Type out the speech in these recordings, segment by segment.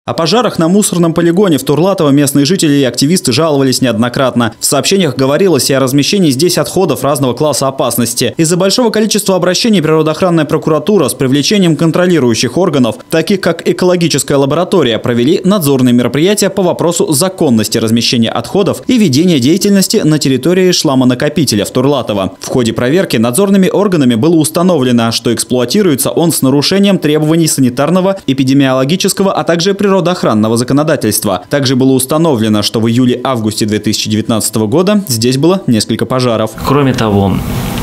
О пожарах на мусорном полигоне в Турлатово местные жители и активисты жаловались неоднократно. В сообщениях говорилось и о размещении здесь отходов разного класса опасности. Из-за большого количества обращений природоохранная прокуратура с привлечением контролирующих органов, таких как экологическая лаборатория, провели надзорные мероприятия по вопросу законности размещения отходов и ведения деятельности на территории шламонакопителя в Турлатово. В ходе проверки надзорными органами было установлено, что эксплуатируется он с нарушением требований санитарного, эпидемиологического, а также природоохранного законодательства. Также было установлено, что в июле-августе 2019 года здесь было несколько пожаров. Кроме того,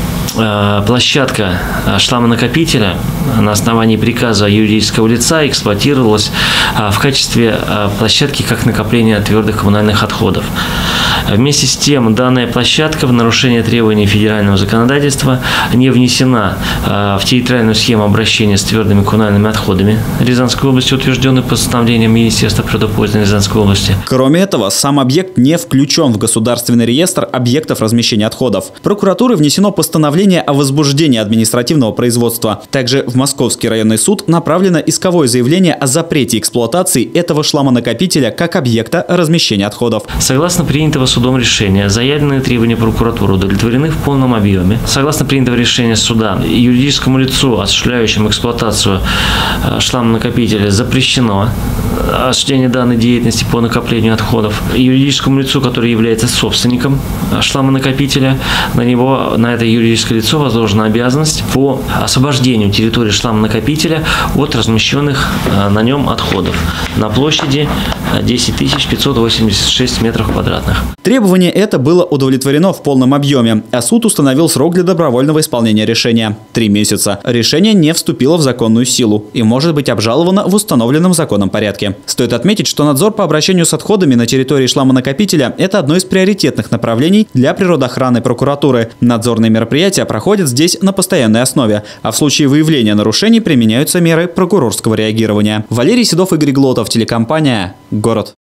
площадка шламонакопителя на основании приказа юридического лица эксплуатировалась в качестве площадки как накопления твердых коммунальных отходов. Вместе с тем, данная площадка в нарушение требований федерального законодательства не внесена в территориальную схему обращения с твердыми коммунальными отходами Рязанской области, утвержденной постановлением Министерства природопользования Рязанской области. Кроме этого, сам объект не включен в государственный реестр объектов размещения отходов. Прокуратурой внесено постановление о возбуждении административного производства. Также в Московский районный суд направлено исковое заявление о запрете эксплуатации этого шламонакопителя как объекта размещения отходов. Согласно принятого судом решения, заявленные требования прокуратуры удовлетворены в полном объеме. Согласно принятого решения суда, юридическому лицу, осуществляющему эксплуатацию шламонакопителя, запрещено осуществление данной деятельности по накоплению отходов. Юридическому лицу, который является собственником шламонакопителя, на это юридическое лицо возложена обязанность по освобождению территории шламонакопителя от размещенных на нем отходов на площади 10 586 метров квадратных. Требование это было удовлетворено в полном объеме, а суд установил срок для добровольного исполнения решения – 3 месяца. Решение не вступило в законную силу и может быть обжаловано в установленном законом порядке. Стоит отметить, что надзор по обращению с отходами на территории шламонакопителя – это одно из приоритетных направлений для природоохранной прокуратуры. Надзорные мероприятия проходят здесь на постоянной основе, а в случае выявления нарушений применяются меры прокурорского реагирования. Валерий Седов, Игорь Глотов, телекомпания «Город».